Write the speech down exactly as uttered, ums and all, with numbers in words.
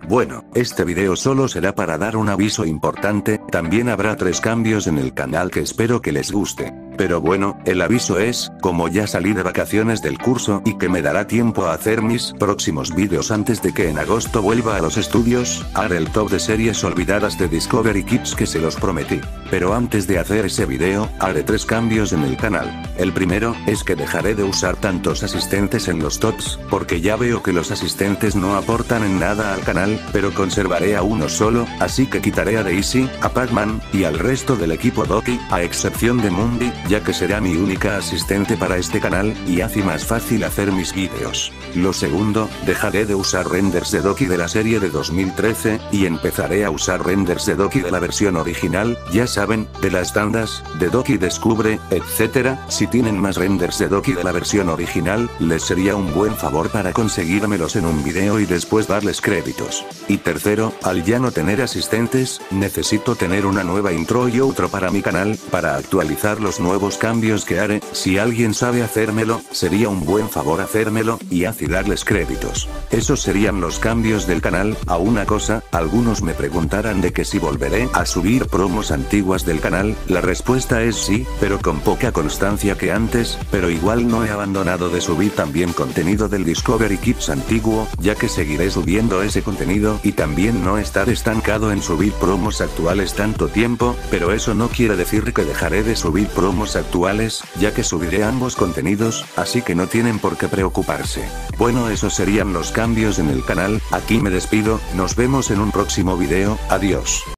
Bueno, este video solo será para dar un aviso importante, también habrá tres cambios en el canal que espero que les guste. Pero bueno, el aviso es, como ya salí de vacaciones del curso y que me dará tiempo a hacer mis próximos vídeos antes de que en agosto vuelva a los estudios, haré el top de series olvidadas de Discovery Kids que se los prometí. Pero antes de hacer ese video, haré tres cambios en el canal. El primero, es que dejaré de usar tantos asistentes en los tops, porque ya veo que los asistentes no aportan en nada al canal, pero conservaré a uno solo, así que quitaré a Daisy, a Pac-Man, y al resto del equipo Doki, a excepción de Mundi, ya que será mi única asistente para este canal, y hace más fácil hacer mis vídeos. Lo segundo, dejaré de usar renders de Doki de la serie de dos mil trece, y empezaré a usar renders de Doki de la versión original, ya saben, de las tandas, de Doki Descubre, etcétera. Si tienen más renders de Doki de la versión original, les sería un buen favor para conseguírmelos en un video y después darles créditos. Y tercero, al ya no tener asistentes, necesito tener una nueva intro y outro para mi canal, para actualizar los nuevos cambios que haré. Si alguien sabe hacérmelo, sería un buen favor hacérmelo, y así darles créditos. Esos serían los cambios del canal. A una cosa, algunos me preguntarán de que si volveré a subir promos antiguas del canal, la respuesta es sí, pero con poca constancia que antes, pero igual no he abandonado de subir también contenido del Discovery Kids antiguo, ya que seguiré subiendo ese contenido, y también no estar estancado en subir promos actuales tanto tiempo, pero eso no quiere decir que dejaré de subir promos actuales, ya que subiré ambos contenidos, así que no tienen por qué preocuparse. Bueno, esos serían los cambios en el canal. Aquí me despido, nos vemos en un próximo video, adiós.